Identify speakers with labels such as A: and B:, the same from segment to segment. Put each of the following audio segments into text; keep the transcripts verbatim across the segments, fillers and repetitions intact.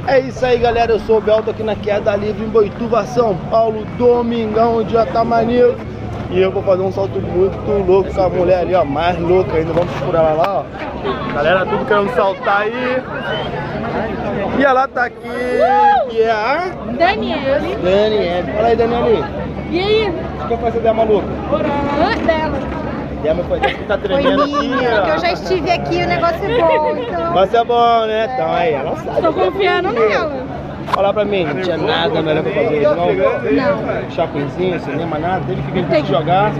A: É isso aí, galera, eu sou o Bel, tô aqui na Queda Livre em Boituva, São Paulo, domingão, o dia tá maneiro. E eu vou fazer um salto muito louco com a mulher ali, ó, mais louca ainda, vamos procurar ela lá, ó. Galera, tudo querendo saltar aí. E ela tá aqui, que é a...
B: Daniele.
A: Daniele. Fala aí, Daniele.
B: E aí?
A: O que foi fazer dela maluca?
B: Dela.
A: Dela foi que tá tremendo aqui, ó.
B: Porque eu já estive aqui e o negócio é bom, então...
A: Mas é bom, né? É. Então aí, ela sabe.
B: Tô confiando nela.
A: Fala pra mim, não tinha nada melhor pra fazer hoje, não?
B: Não.
A: Chapuzinho, cinema, nada, teve que vir pra te jogar.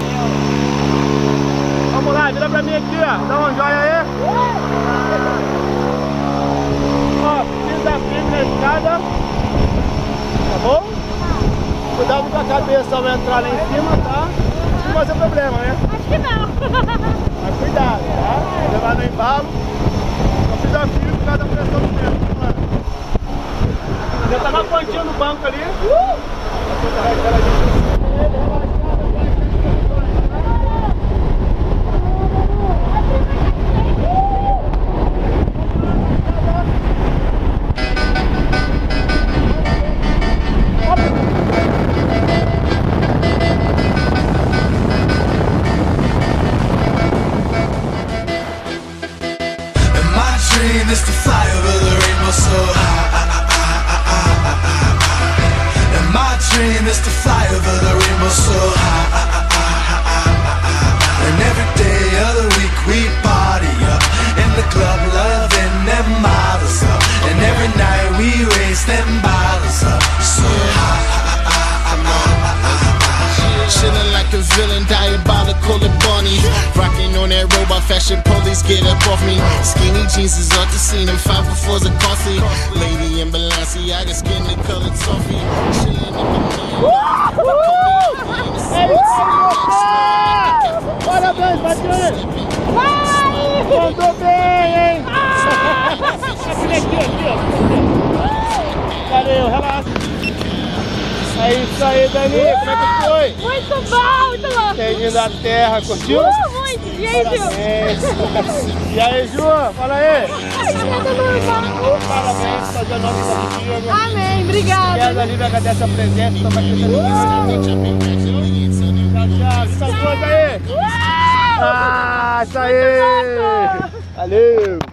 A: Vamos lá, vira pra mim aqui, ó. Dá um joia aí. Ó, pisa firme na escada. Tá bom? Cuidado com a cabeça ao entrar lá em cima, tá? Não vai ser problema, né?
B: Acho que não.
A: Mas cuidado, tá? Levar no embalo. Só pisa firme por causa da pressão do tempo. Vamos lá. Já tá na pontinha no banco ali. Uh!
C: Is to fly over the rainbow so high. And my dream is to fly over the rainbow so high. And every day of the week we party up in the club, loving them models up. And every night we raise them bottles up so high. Chillin' like a villain, diabolical and bunny. Rockin' on that robot fashion, police get up off me. Skinny jeans is off the scene, and five for fours are costly. Lady in Balenciaga, skin the colored toffee. Chillin' up the
A: Parabéns, Batiane! Mandou bem, hein? Aqui, aqui, aqui, ó. Valeu, relaxa. É isso aí, Dani, como é que foi?
B: Muito bom, muito bom.
A: Entendi da terra, curtiu?
B: Uh, muito. E aí, Ju?
A: E aí, Ju? Fala aí.
B: Parabéns,
A: tá de nome positivo.
B: Amém, obrigada.
A: Queda Livre agradece a presença, então vai crescer no Tchau, tchau. Essa coisa aí. Ah, isso aí. Valeu.